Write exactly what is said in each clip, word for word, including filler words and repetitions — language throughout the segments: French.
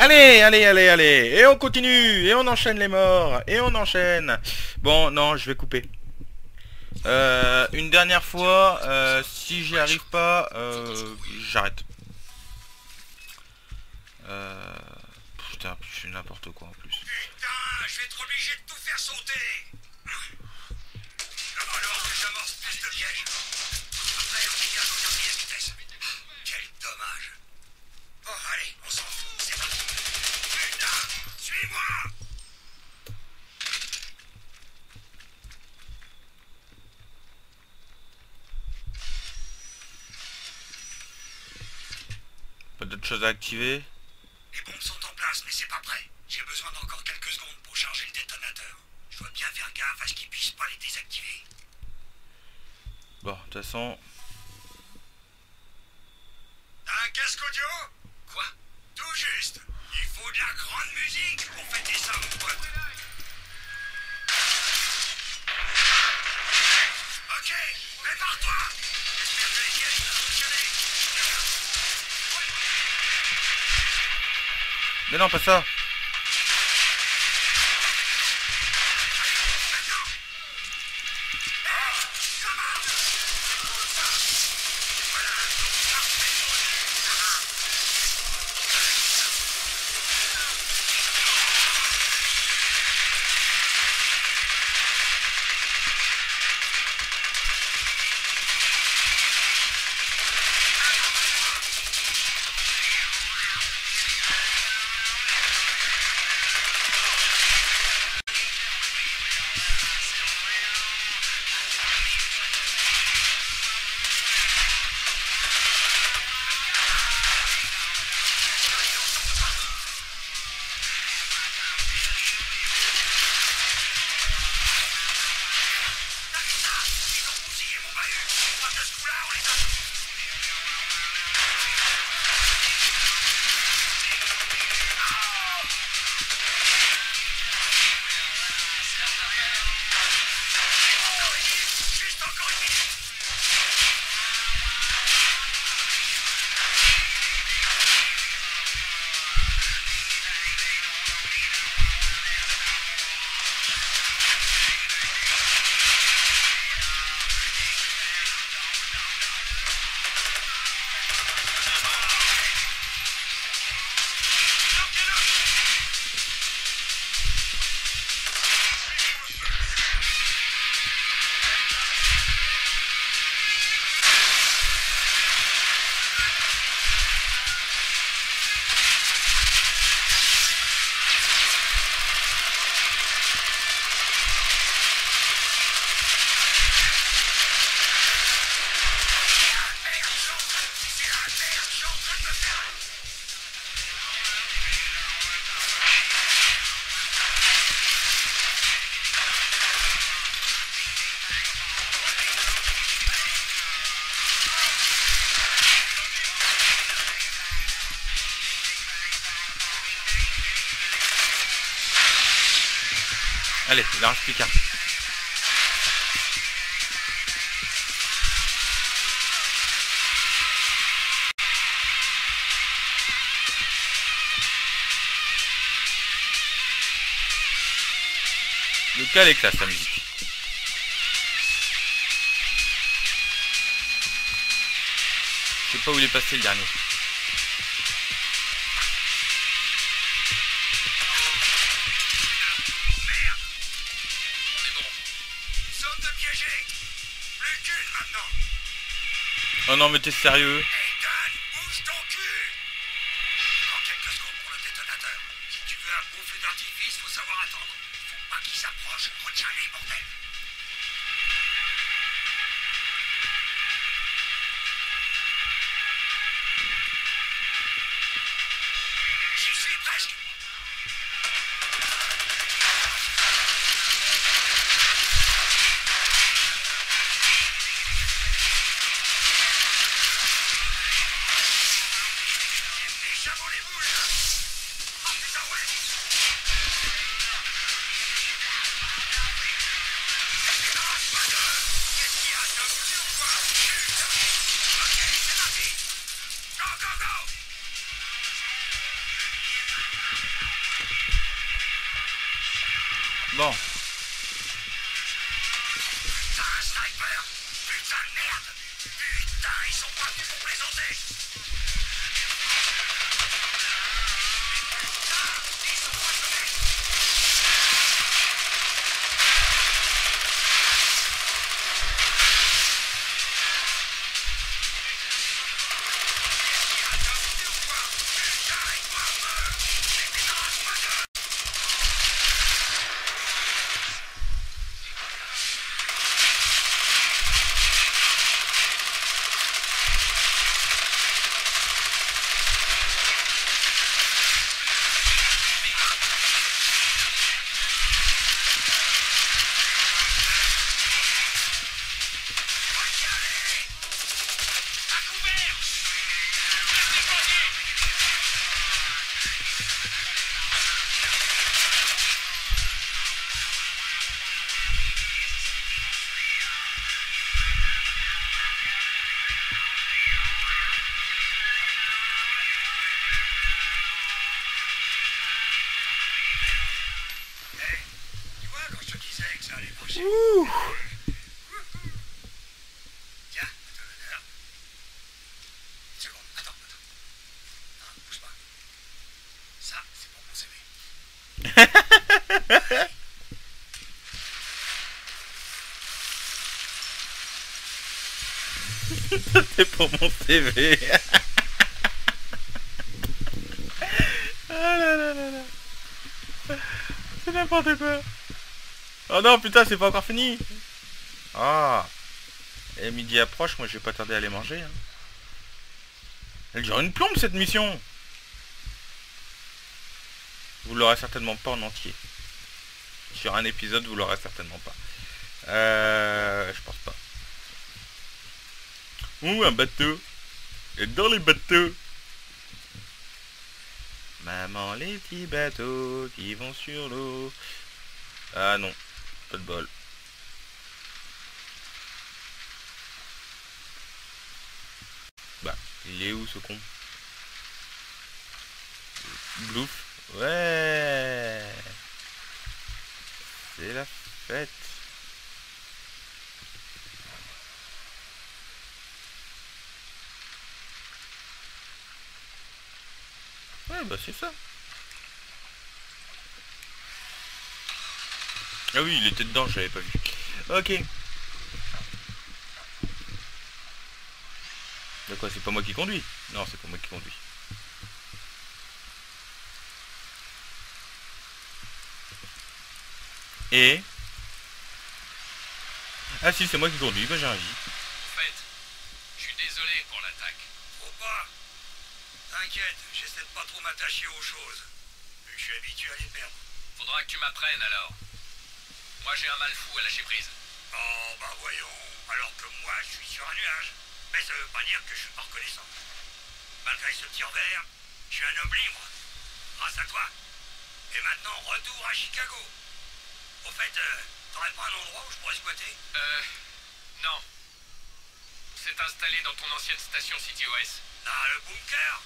Allez, allez, allez, allez. Et on continue. Et on enchaîne les morts. Et on enchaîne. Bon, non, je vais couper. Euh, une dernière fois, euh, si j'y arrive pas, euh, j'arrête. Euh, putain, je fais n'importe quoi en plus. Putain, je vais être obligé de tout faire sauter. Il va falloir que j'amorce plus de pièges. Après, on dégage au quatrième vitesse. Quel dommage. Bon, allez, on s'en fout, c'est parti. Putain, suis-moi. Pas d'autres choses à activer? Les bombes sont en place, mais c'est pas prêt. J'ai besoin d'encore quelques secondes pour charger le détonateur. Je dois bien faire gaffe à ce qu'ils puissent pas les désactiver. Bon, de toute façon... T'as un casque audio? Quoi? Tout juste. Il faut de la grande musique pour fêter ça, mon pote. Ok, prépare-toi. J'espère que les pièges vont fonctionner. Mais non, pas ça. Allez, il en reste plus qu'un. Le cas, elle est classe, la musique. Je sais pas où il est passé le dernier. Oh non, mais t'es sérieux? Hey Dan, bouge ton cul! Encore quelques secondes pour le détonateur. Si tu veux un beau feu d'artifice, faut savoir attendre. Faut pas qu'il s'approche. Retiens-les, bordel! J'y suis presque! Échappons les boules, là! Oh putain, ouais! Qu'est-ce qu'il y a? T'es obligé ou quoi? Putain! Ok, c'est parti! Go, go, go! Bon. Putain, un sniper! Putain de merde! Putain, ils sont pas venus pour plaisanter! Putain, ils sont pas venus! Ouh. Tiens, à ton honneur. Une seconde, attends, attends. Non, bouge pas. Ça, c'est pour mon C V. C'est pour mon C V. Ah là là là là. C'est n'importe quoi. Oh non, putain, c'est pas encore fini. Ah. Et midi approche, moi je vais pas tarder à aller manger. Hein. Elle dure une plombe cette mission. Vous l'aurez certainement pas en entier. Sur un épisode, vous l'aurez certainement pas. Euh, je pense pas. Ouh, un bateau. Et dans les bateaux. Maman, les petits bateaux qui vont sur l'eau. Ah non, pas de bol. Bah, il est où ce con? Blouf. Ouais. C'est la fête. Ouais, bah c'est ça. Ah oui, il était dedans, je l'avais pas vu. Ok. De quoi, c'est pas moi qui conduis? Non, c'est pas moi qui conduis. Et... Ah si, c'est moi qui conduis, bah j'ai un vie. En fait, je suis désolé pour l'attaque. Faut pas. T'inquiète, j'essaie de pas trop m'attacher aux choses. Vu que je suis habitué à les perdre. Faudra que tu m'apprennes alors. Moi j'ai un mal fou à lâcher prise. Oh bah voyons, alors que moi je suis sur un nuage. Mais ça veut pas dire que je suis pas reconnaissant. Malgré ce petit revers, je suis un homme libre. Grâce à toi. Et maintenant, retour à Chicago. Au fait, euh, t'aurais pas un endroit où je pourrais squatter? Euh... Non. C'est installé dans ton ancienne station City O S. Ah, le bunker.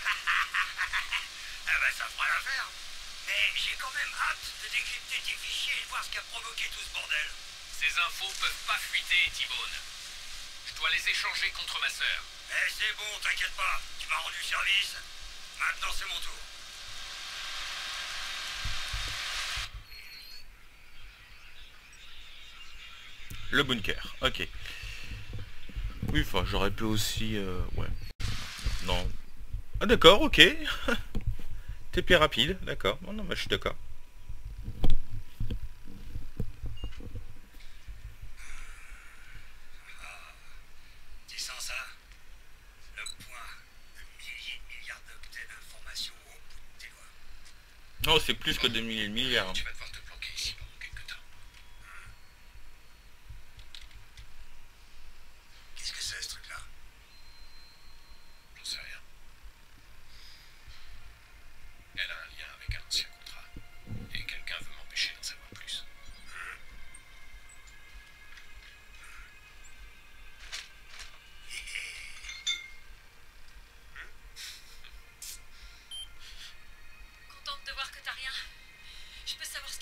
Eh ben ça fera l'affaire. Mais j'ai quand même hâte de décrypter tes fichiers et de voir ce qui a provoqué tout ce bordel. Ces infos peuvent pas fuiter, T-Bone. Je dois les échanger contre ma sœur. Eh c'est bon, t'inquiète pas. Tu m'as rendu service. Maintenant c'est mon tour. Le bunker, ok. Oui, enfin, j'aurais pu aussi... Euh, ouais. Non. Ah d'accord, ok. T'es plus rapide, d'accord. Non, non, bah, je suis d'accord. Tu sens ça? Le poids de milliers de milliards d'octets d'informations au bout de tes doigts. Non, c'est plus que des milliers de milliards. Tu vas devoir te planquer ici pendant quelques temps. Qu'est-ce que c'est ce truc-là? J'en sais rien. Elle a un lien avec un ancien contrat. Et quelqu'un veut m'empêcher d'en savoir plus. Contente de voir que t'as rien. Je peux savoir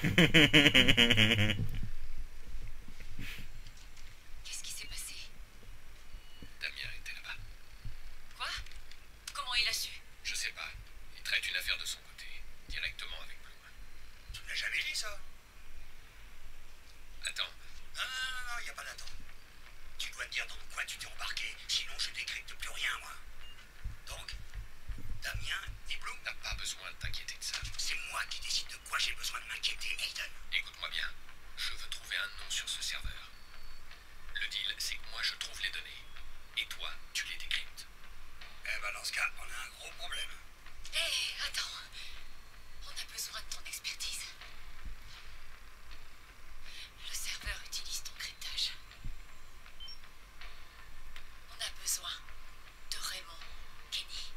Qu'est-ce qui s'est passé? Damien était là-bas. Quoi? Comment il a su? Je sais pas. Il traite une affaire de son côté, directement avec Bloom. Tu me l'as jamais dit, ça? Attends, Non, non, non, non, y a pas d'attente. Tu dois te dire dans quoi tu t'es embarqué, sinon je décrypte plus rien, moi. Donc, Damien et Bloom, t'as pas besoin de t'inquiéter de ça. c'est moi qui décide de quoi j'ai besoin de m'inquiéter, Aiden. Écoute-moi bien. Je veux trouver un nom sur ce serveur. Le deal, c'est que moi je trouve les données. Et toi, tu les décryptes. Eh ben, dans ce cas, on a un gros problème. Hé, attends. On a besoin de ton expertise. Le serveur utilise ton cryptage. On a besoin de Raymond Kenny.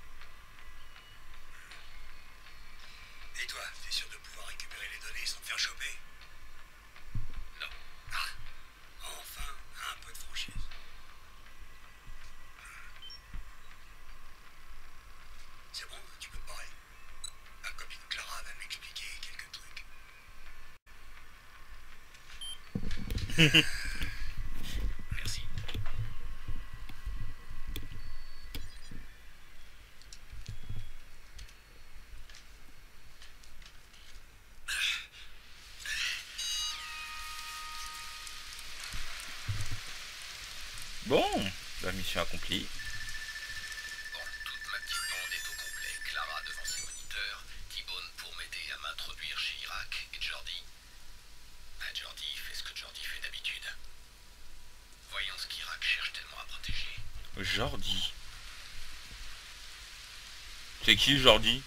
Et toi, t'es sûr de pouvoir récupérer les données sans te faire choper? Non. Ah, enfin, un peu de franchise. C'est bon, tu peux te barrer. Ma copine Clara va m'expliquer quelques trucs. Merci. Bon, la mission accomplie. Bon, toute ma petite bande est au complet. Clara devant ses moniteurs, T-Bone pour m'aider à m'introduire chez Irak, et Jordi. Bah, Jordi fait ce que Jordi fait d'habitude. Voyons ce qu'Irak cherche tellement à protéger. Jordi. C'est qui Jordi?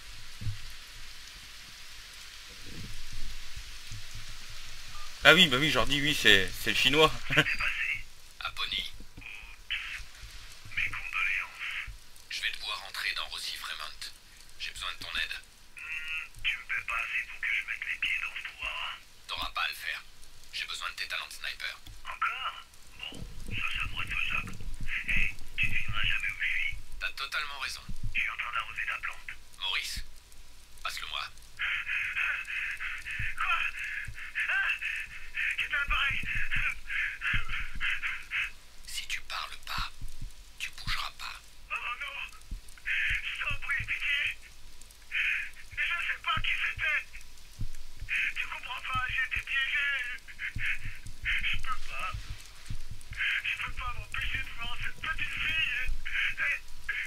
Ah oui, bah oui, Jordi, oui, c'est c'est le chinois. À Bonnie. Mes condoléances. Je vais devoir entrer dans Rossi Fremont. J'ai besoin de ton aide. Tu me paies pas assez pour que je mette les pieds dans ce trou. T'auras pas à le faire. J'ai besoin de tes talents de sniper. Encore? Bon, ça, ça devrait être faisable. Hé, tu devineras jamais où je suis. T'as totalement raison. Je suis en train d'arroser ta plante. Maurice, passe-le-moi. Quoi? Ah, qu'est-ce que pareil? Si tu parles pas, tu bougeras pas. Oh non! Je t'en prie, pitié! Je sais pas qui c'était! Tu comprends pas, j'ai été piégé! Je peux pas! Je peux pas m'empêcher de voir cette petite fille! Elle,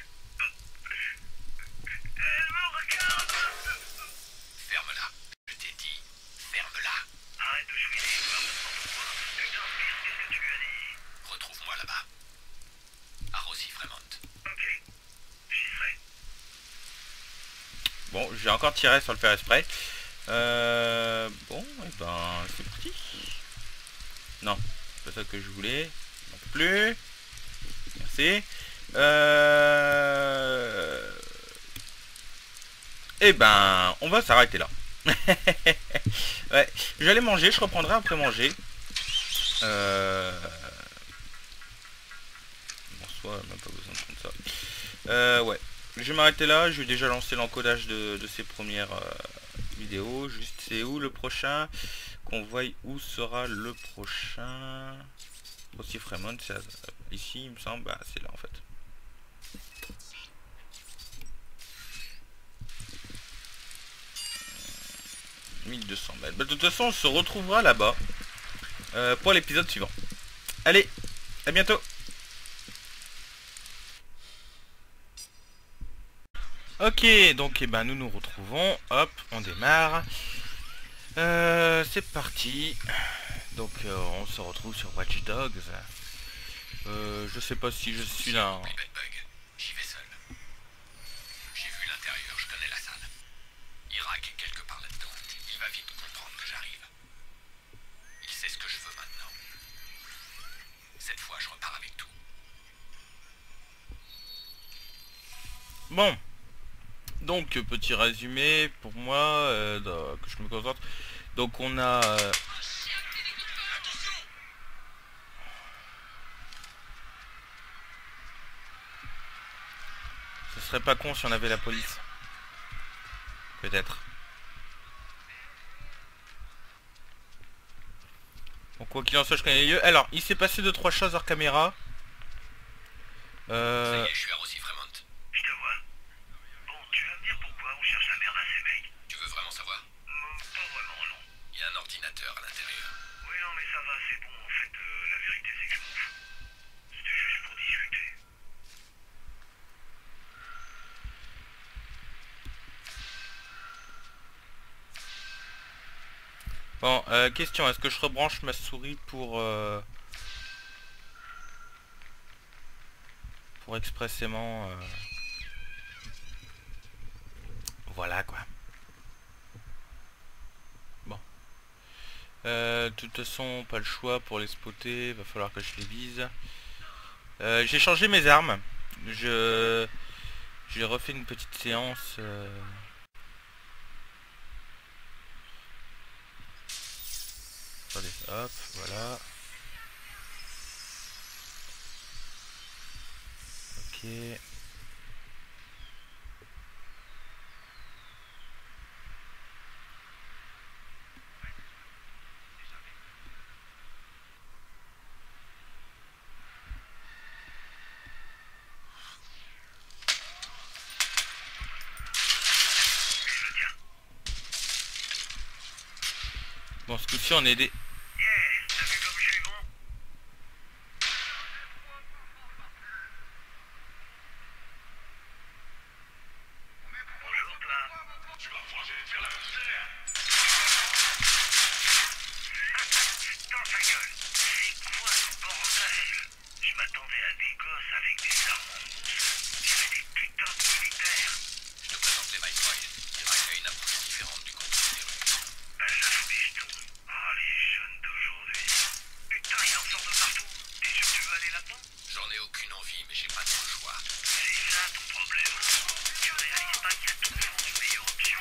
elle me regarde! Ferme-la. Je t'ai dit, ferme-la. Arrête de chouiner, tu vas me prendre pour un putain de pire, qu'est-ce que tu as dit? Retrouve-moi là-bas. À Rossi Fremont. Ok, j'y serai. Bon, j'ai encore tiré sans le faire exprès. Euh, bon, et ben, c'est parti. Non, c'est pas ça que je voulais. Non plus. Merci. Euh... Et ben, on va s'arrêter là. Ouais, j'allais manger, je reprendrai après manger. Euh... Bon, soit, même pas besoin de prendre ça. Euh, ouais. Je vais m'arrêter là, je vais déjà lancer l'encodage de, de ces premières euh, vidéos. Juste, c'est où le prochain? Qu'on voie où sera le prochain. Aussi Fremont, c'est ici, il me semble. Bah, c'est là en fait. mille deux cents mètres. Bah, de toute façon, on se retrouvera là-bas euh, pour l'épisode suivant. Allez, à bientôt. Ok, donc eh ben, nous nous retrouvons. Hop, on démarre. Euh, c'est parti. Donc euh, on se retrouve sur Watch Dogs. Euh, je sais pas si je suis là. Oublie Bedbug. J'y vais seul. J'ai vu l'intérieur, je connais la salle. Irak est quelque part là-dedans. Il va vite comprendre que j'arrive. Il sait ce que je veux maintenant. Cette fois, je repars avec tout. Bon. Donc petit résumé pour moi, euh, de- que je me concentre. Donc on a... Euh, ce serait pas con si on avait la police. Peut-être. Quoi qu'il en soit, je connais les lieux. Alors, il s'est passé deux trois choses hors caméra. Ça Euh... y est, je suis à Rossi Fremont. Je te vois. Bon, tu vas me dire pourquoi on cherche la merde à ces mecs? Tu veux vraiment savoir? Hmm, pas vraiment, non. Il y a un ordinateur à l'intérieur. Oui, non, mais ça va, c'est bon. En fait, euh, la vérité, c'est que je m'en fous. C'était juste pour discuter. Bon, euh, question, est-ce que je rebranche ma souris pour... Euh... pour expressément... Euh... Voilà, quoi. Bon. Euh, de toute façon, pas le choix pour les spotter, va falloir que je les vise. Euh, j'ai changé mes armes. Je... J'ai refait une petite séance... Euh... Attendez, hop, voilà. Ok. Bon, ce coup-ci, on est des... Yes, t'as vu comme je suis bon? Bonjour, toi. Tu vas voir, je vais te faire la misère. Dans ta gueule. C'est quoi ce bordel? Je m'attendais à des gosses avec des armes en mousse. Dirait des putains de militaires. Je te présente les Viceroy. Irak a une approche différente du contrôle des rues. Ben, ça fout des jetons. Ah, les jeunes d'aujourd'hui. Putain, il en sort de partout. T'es sûr que tu veux aller là-dedans? J'en ai aucune envie, mais j'ai pas trop le choix. C'est ça ton problème. Tu réalises pas qu'il y a toujours une meilleure option.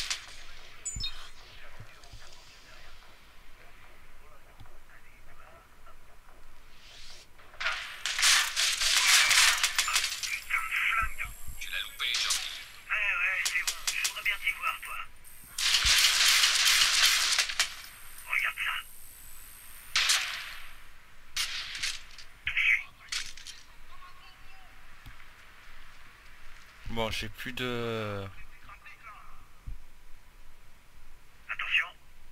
Putain de flingue. Tu l'as loupé, Jordi. Ouais, ouais, c'est bon. Je voudrais bien t'y voir, toi. Regarde ça. Touché. Bon, j'ai plus de... Attention.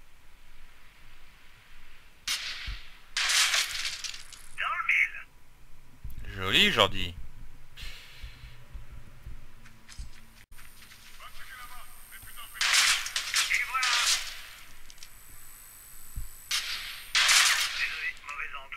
Dans le mille. Joli, Jordi. Et voilà. Désolé, mauvais angle.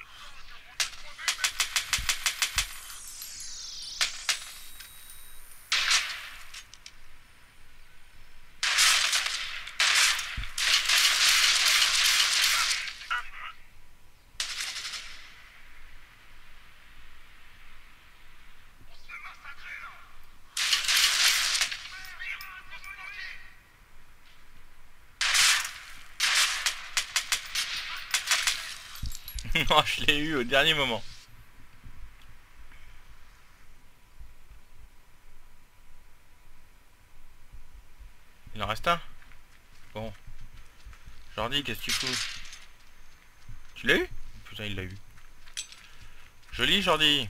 Non, je l'ai eu au dernier moment. Il en reste un. Bon. Jordi, qu'est-ce que tu fous? Tu l'as eu? Putain, il l'a eu. Joli, Jordi.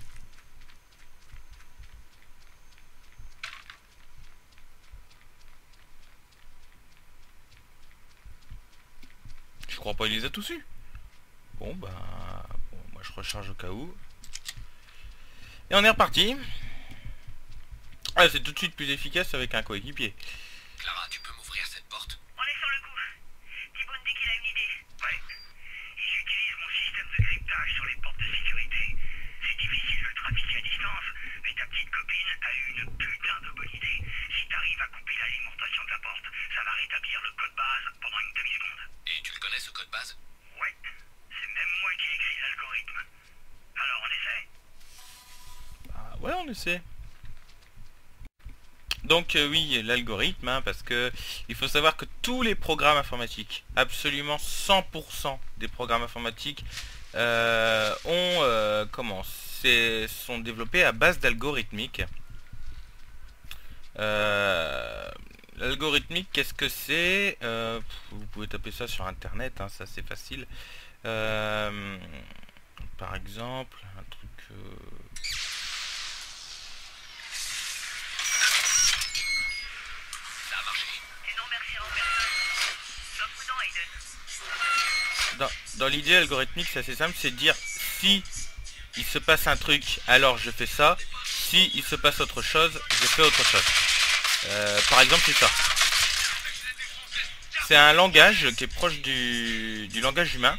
Je crois pas il les a tous eu. Bon, bah... Bon, moi je recharge au cas où. Et on est reparti. Ah, c'est tout de suite plus efficace avec un coéquipier. Clara, tu peux m'ouvrir cette porte? On est sur le coup. Thibaut dit qu'il a une idée. Ouais. Et j'utilise mon système de cryptage sur les portes de sécurité. C'est difficile de le trafiquer à distance, mais ta petite copine a eu une putain de bonne idée. Si t'arrives à couper l'alimentation de la porte, ça va rétablir le code base pendant une demi-seconde. Et tu le connais, ce code base? Ouais. C'est même moi qui ai écrit l'algorithme. Alors on essaie? Ah, ouais, on le sait. Donc euh, oui, l'algorithme, hein, parce que il faut savoir que tous les programmes informatiques, absolument cent pour cent des programmes informatiques euh, ont euh, comment c'est sont développés à base d'algorithmique. Euh, L'algorithmique, qu'est-ce que c'est? euh, Vous pouvez taper ça sur internet, hein, ça c'est facile. Euh, par exemple, un truc... Euh... Ça a marché. Et non merci en personne. Sois prudent, Aiden. Dans, dans l'idée algorithmique, c'est assez simple, c'est de dire si il se passe un truc, alors je fais ça. Si il se passe autre chose, je fais autre chose. Euh, par exemple, c'est ça. C'est un langage qui est proche du, du langage humain.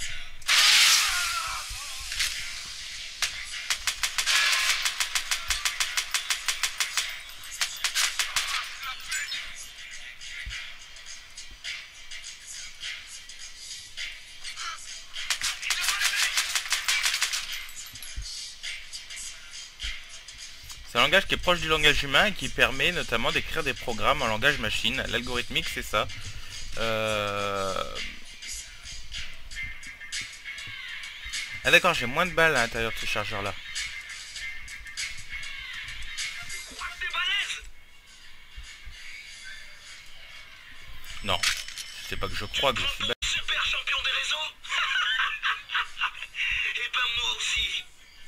C'est un langage qui est proche du langage humain et qui permet notamment d'écrire des programmes en langage machine. L'algorithmique, c'est ça. Euh... Ah d'accord, j'ai moins de balles à l'intérieur de ce chargeur-là. Non, c'est pas que je crois que je suis balèze. Super champion des réseaux. Et ben moi aussi.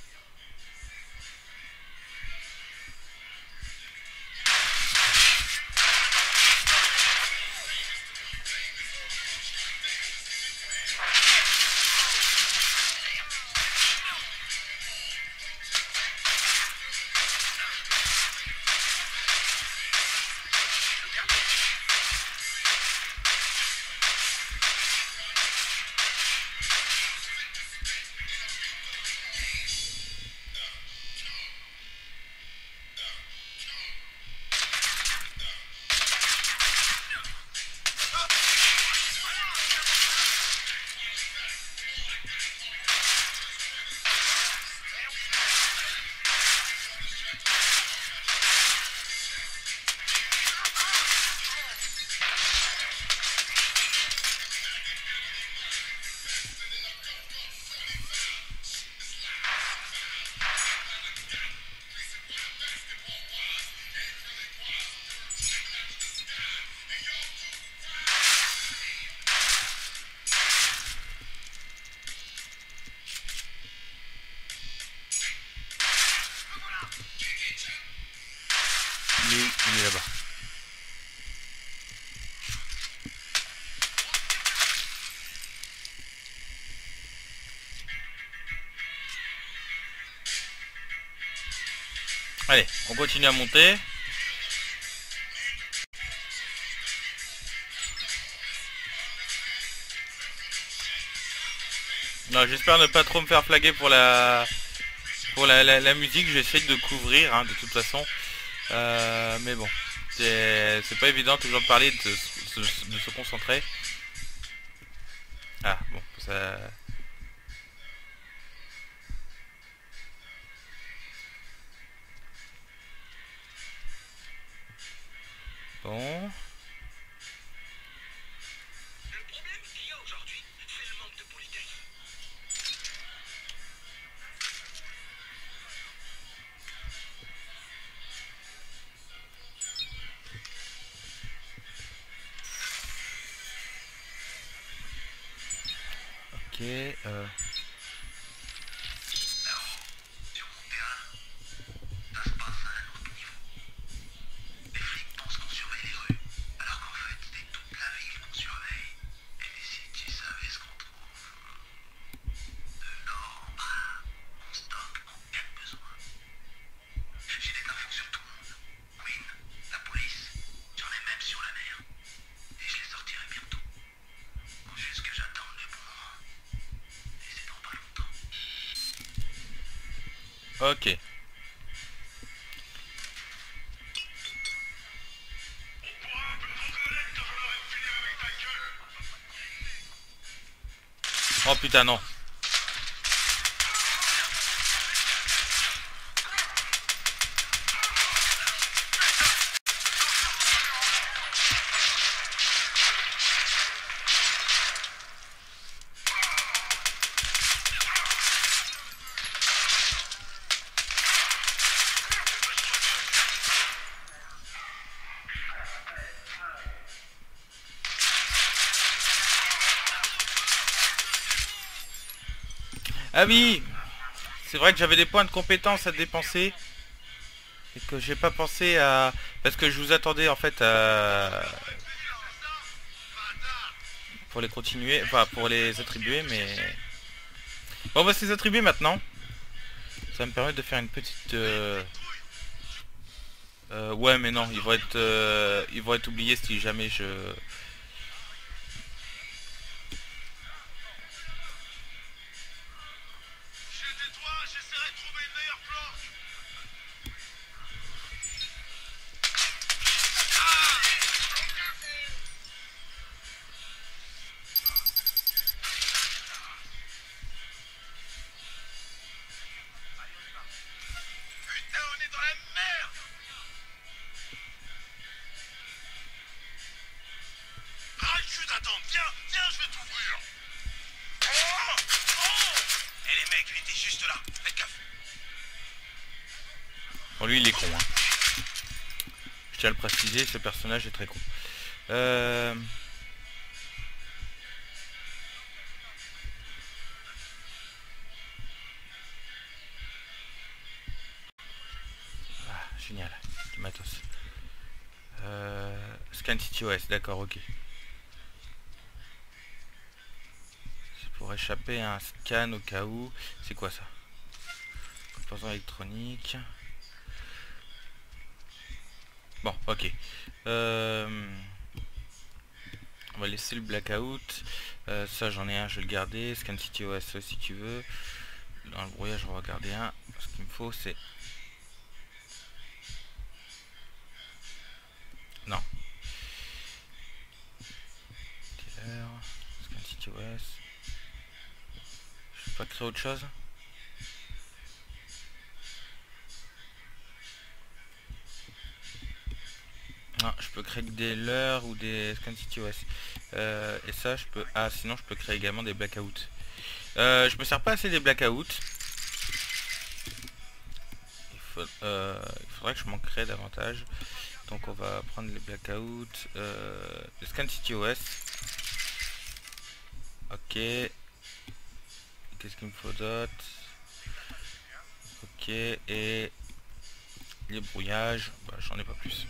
Il est, il est là-bas. Allez, on continue à monter. Non, j'espère ne pas trop me faire flaguer pour la pour la, la, la musique. Je vais essayer de couvrir hein, de toute façon. Euh, mais bon, c'est pas évident toujours de parler, de se, de se concentrer. Ah bon, ça... Bon... Le problème qu'il y a aujourd'hui, c'est le manque de politesse. Ok, euh... Sur mon terrain, ça se passe à un autre niveau. Les flics pensent qu'on surveille les rues, alors qu'en fait, c'est toute la ville qu'on surveille. Et si tu savais ce qu'on trouve de l'or en bas, on stocke en cas de besoin. J'ai des infos sur tout le monde. Queen, la police, j'en ai même sur la mer. Et je les sortirai bientôt. Faut juste que j'attende le bon moment. Et c'est dans pas longtemps. Ok. Oh putain non. Ah oui, c'est vrai que j'avais des points de compétence à dépenser. Et que j'ai pas pensé à... Parce que je vous attendais en fait à... Pour les continuer, enfin pour les attribuer, mais... Bon, on va se les attribuer maintenant. Ça va me permettre de faire une petite... Euh... Euh, ouais, mais non, ils vont être... Euh... Ils vont être oubliés si jamais je... Putain, on est dans la merde. Ah, le cul d'attendre. Viens, viens, je vais t'ouvrir. Oh, oh. Et les mecs, il était juste là. Faites gaffe. Bon, lui il est con, hein. Je tiens à le préciser, ce personnage est très con. Euh... Ah, génial, du matos. Euh... Scan City O S, d'accord, ok. C'est pour échapper à un scan au cas où. C'est quoi ça? Composant électronique. Bon, ok. Euh... On va laisser le blackout. Euh, ça, j'en ai un, je vais le garder. Scan City O S si tu veux. Dans le brouillage, on va regarder un. Ce qu'il me faut, c'est... Non. Dealer. Scan City O S. Je peux pas créer autre chose? Non, je peux créer des leurres ou des Scan City O S. Euh, et ça, je peux... Ah, sinon, je peux créer également des blackouts. Euh, je me sers pas assez des blackouts. Il, faut, euh, il faudrait que je m'en crée davantage. Donc, on va prendre les blackouts. Euh, le Scan City O S. Ok. Qu'est-ce qu'il me faut d'autre? Ok. Et les brouillages. Bah, j'en ai pas plus.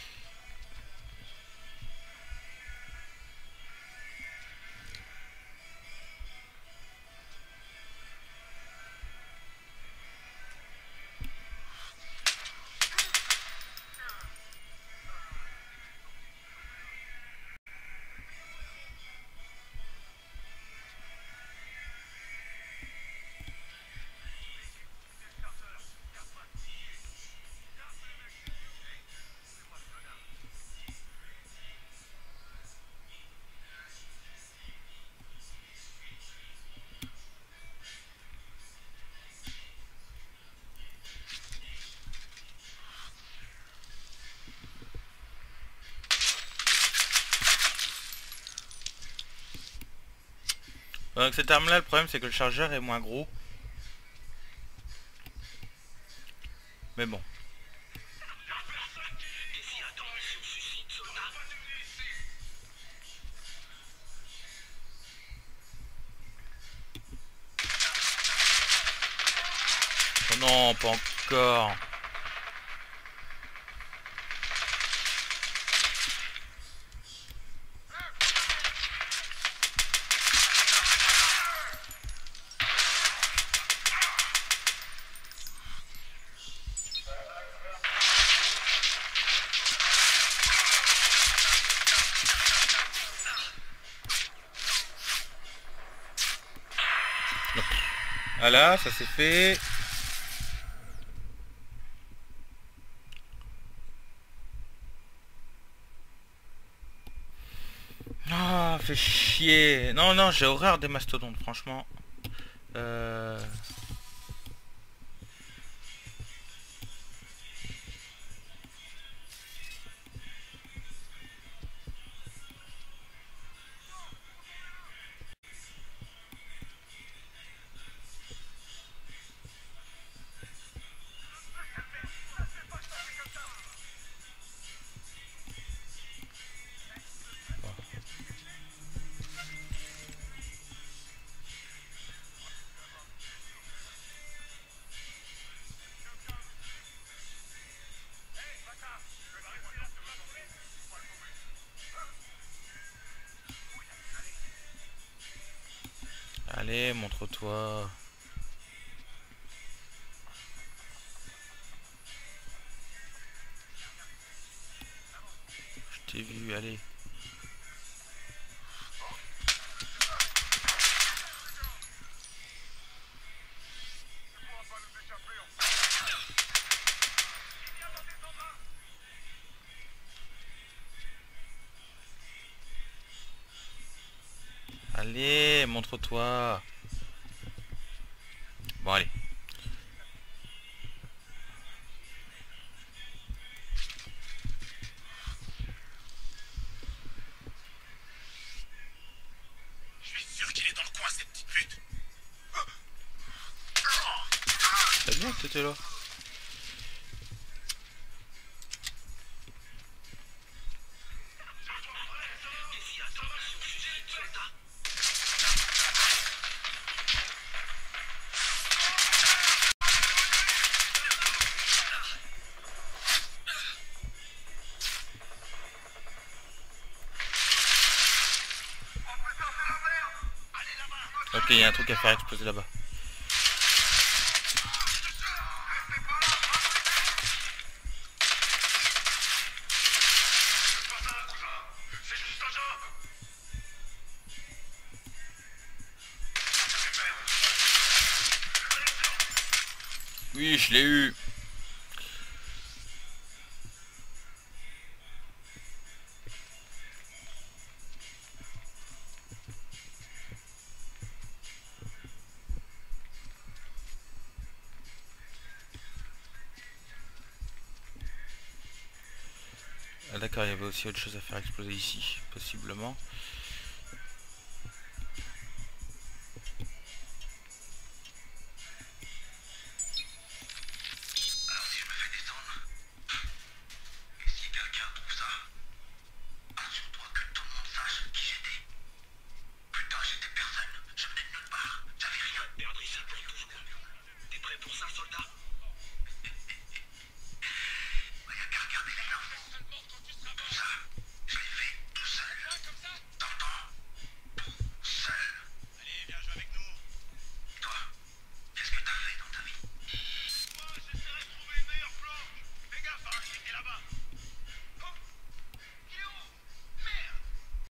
Donc cette arme là, le problème c'est que le chargeur est moins gros. Mais bon. Oh non, pas encore. Voilà, ça c'est fait. Ah, fait chier. Non, non, j'ai horreur des mastodontes, franchement. Euh... Allez, montre-toi. Je t'ai vu, allez. Allez, montre-toi. Bon, allez. Je suis sûr qu'il est dans le coin, cette petite pute. C'est bien que t'étais là. Ok, il y a un truc à faire exploser là-bas. C'est juste un job. Oui, je l'ai eu. Ah d'accord, il y avait aussi autre chose à faire exploser ici, possiblement.